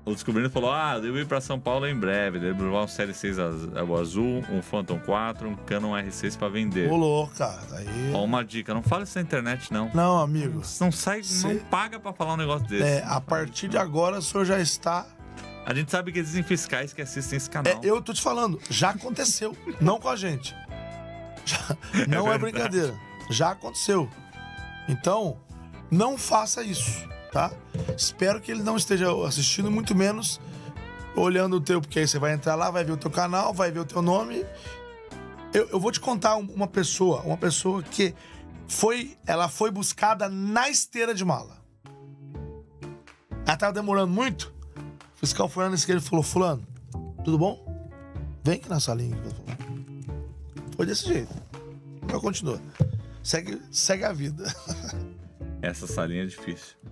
O Descobrindo falou, eu devo ir pra São Paulo em breve. Devo levar um Série 6 azul, um Phantom 4, um Canon R6 pra vender. Ô, louco, cara. Aí... Ó, uma dica, não fala isso na internet, não. Não, amigo. Não sai, não paga pra falar um negócio desse. A partir de agora, o senhor já está... A gente sabe que existem fiscais que assistem esse canal. Eu tô te falando, já aconteceu. Não com a gente. Não é brincadeira. Já aconteceu. Então, não faça isso, tá? Espero que ele não esteja assistindo, muito menos olhando o teu, porque aí você vai entrar lá, vai ver o teu canal, vai ver o teu nome. Eu vou te contar uma pessoa que ela foi buscada na esteira de mala. Ela tava demorando muito. O fiscal foi lá na esquerda e falou, fulano, tudo bom? Vem aqui na salinha. Foi desse jeito. Agora continua. Segue a vida. Essa salinha é difícil.